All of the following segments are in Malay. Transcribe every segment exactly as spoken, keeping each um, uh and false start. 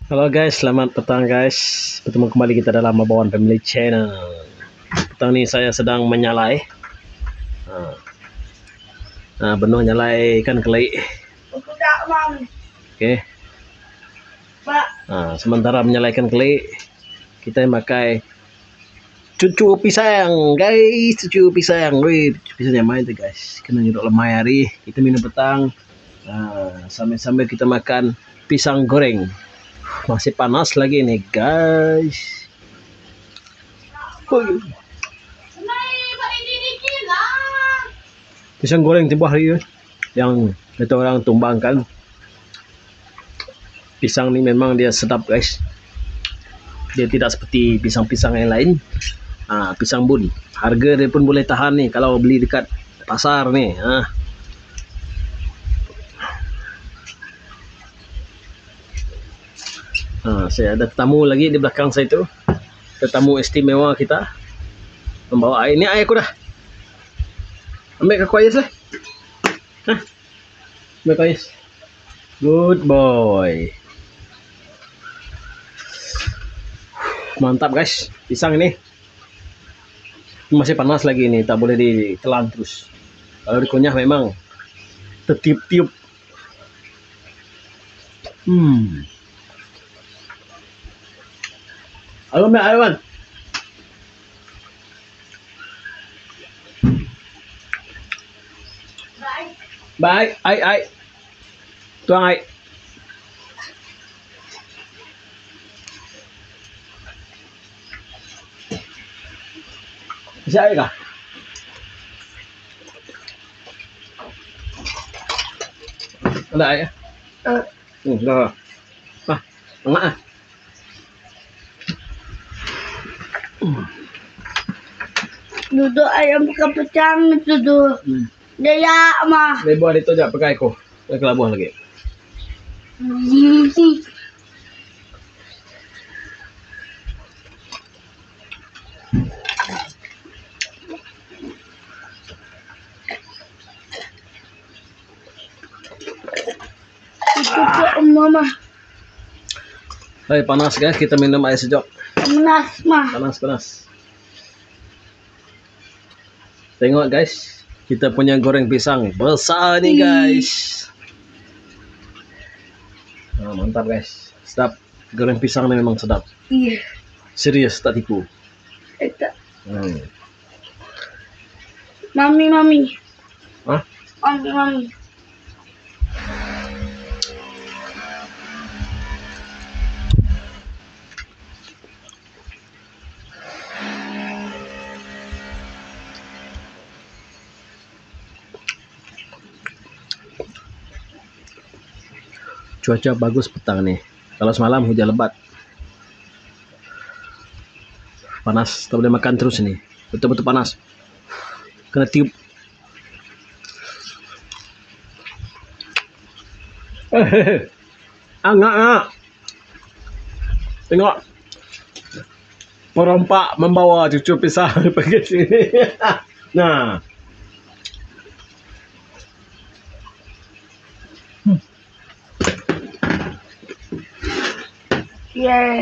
Halo guys, selamat petang guys. Bertemu kembali kita dalam Mabawan Family Channel. Petang ini saya sedang menyalai. Nah, nah benuh nyalai ikan keli. Oke. Nah, sementara menyalaikan keli, kita pakai cucu pisang guys, cucu pisang. Wih, pisangnya main tuh guys. Kena nyedok lemai hari. Kita minum petang. Nah, sambil-sambil kita makan pisang goreng. Masih panas lagi nih guys. Hui. Pisang goreng tiba hari yang itu orang tumbangkan. Pisang ini memang dia sedap guys. Dia tidak seperti pisang-pisang yang lain. Ah, pisang bun. Harga dia pun boleh tahan nih kalau beli dekat pasar nih. Ah. Nah, saya ada tetamu lagi di belakang saya itu. Tetamu istimewa kita. Membawa air. Ini air aku dah. Ambil ke kuayas lah. Nah. Ambil kuayas. Good boy. Mantap guys. Pisang ini. Masih panas lagi ini. Tak boleh ditelan terus. Kalau dikunyah memang tertiup-tiup. Hmm. Halo Mbak Aiwan. Baik, ai ai. Tuang ai. Bisa ai kah? Ada ai ya? Eh. Hmm, dah. Ah, tengah ah. Duduk ayam kepecang duduk. Hmm. Dia mah. Dia buat itu aja pakai ko. Pakai kelabuh lagi. Hmm. Itu ah. Mama. Hai, panas guys, kita minum air sejuk. Panas mah. Panas panas. Tengok guys, kita punya goreng pisang besar nih guys. Nah, mantap guys, sedap. Goreng pisang ini memang sedap. Iya. Serius, tak tipu. Itu. Hmm. Mami mami. Hah? Mami mami. Cuaca bagus petang nih. Kalau semalam hujan lebat. Panas, tak boleh makan terus nih. Betul-betul panas. Kena tiup. Eh, angak angak. Tengok. Perompak membawa cucu pisang pergi sini. Nah. Yeah.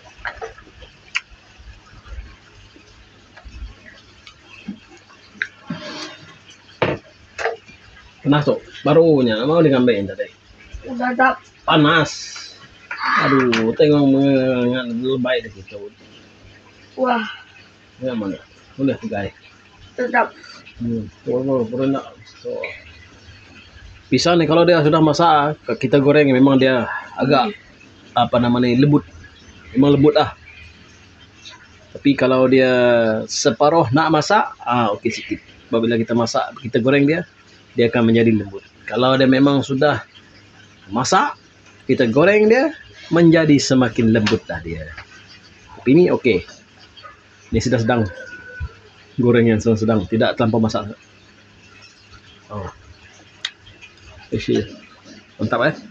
Panas tuh, barunya mau digambarin tadi. Udah tak Panas. Aduh, tengok mengengat lebay deh gitu. Wah. Ya mana? Boleh guys. Tetap. Hmm, boleh boleh nak. So. Pisang nih kalau dia sudah masak, kita goreng memang dia agak hmm. apa namanya lembut, memang lembut ah. Tapi kalau dia separuh nak masak, ah oke okay, sedikit. Apabila kita masak, kita goreng dia, dia akan menjadi lembut. Kalau dia memang sudah masak, kita goreng dia, menjadi semakin lembut lah dia. Tapi ini oke, okay. Ini sudah sedang gorengnya sedang, tidak terlampau masak. Oh, isi, mantap ya.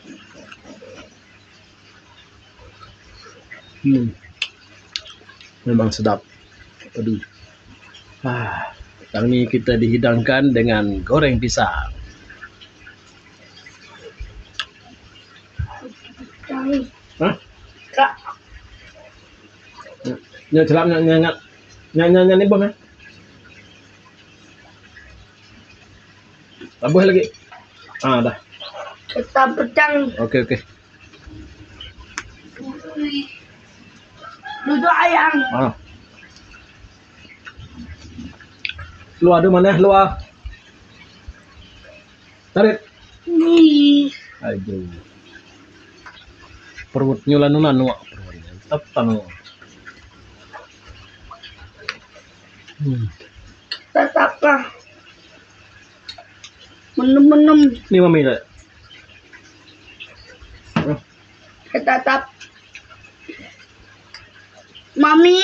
Hmm. Memang sedap. Aduh. Ah, sekarang ini kita dihidangkan dengan goreng pisang. Cari. Hah? Nya celap nya nya nya nya nya nya nih bang ya. Tambah lagi. Ah dah. Kita pedang. Oke oke. Duduk ayang. Ah. Lu ada mana lu ah? Tarik. Nih. Aduh. Perut nyulan nanu. Mantap tanu. Hmm. Tetaplah. Menem-menem. Ini mami dah. Oh. Tetap. Mami.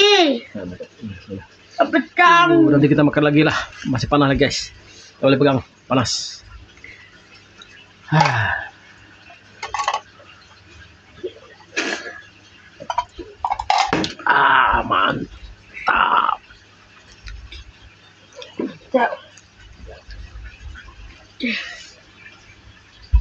Pedang. Uh, nanti kita makan lagi lah. Masih panas lagi guys. Gak boleh pegang. Panas. Ah, mantap. Ya.